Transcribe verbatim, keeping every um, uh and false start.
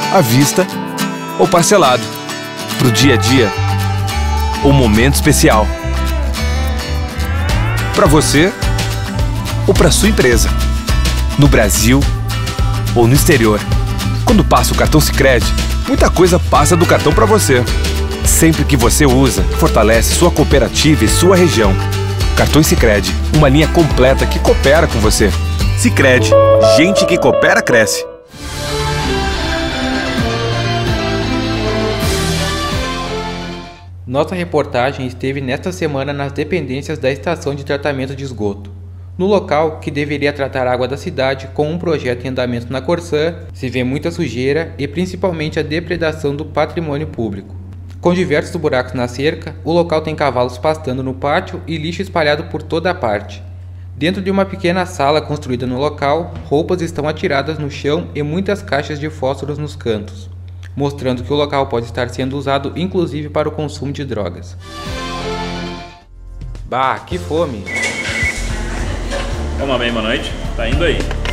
à vista ou parcelado. Pro dia a dia ou momento especial. Para você ou para sua empresa. No Brasil ou no exterior. Quando passa o cartão Sicredi, muita coisa passa do cartão para você. Sempre que você usa, fortalece sua cooperativa e sua região. Cartões Sicredi, uma linha completa que coopera com você. Sicredi, gente que coopera cresce. Nossa reportagem esteve nesta semana nas dependências da estação de tratamento de esgoto. No local, que deveria tratar a água da cidade com um projeto em andamento na Corsã, se vê muita sujeira e principalmente a depredação do patrimônio público. Com diversos buracos na cerca, o local tem cavalos pastando no pátio e lixo espalhado por toda a parte. Dentro de uma pequena sala construída no local, roupas estão atiradas no chão e muitas caixas de fósforos nos cantos, mostrando que o local pode estar sendo usado inclusive para o consumo de drogas. Bah, que fome! Uma bem, boa noite. Tá indo aí.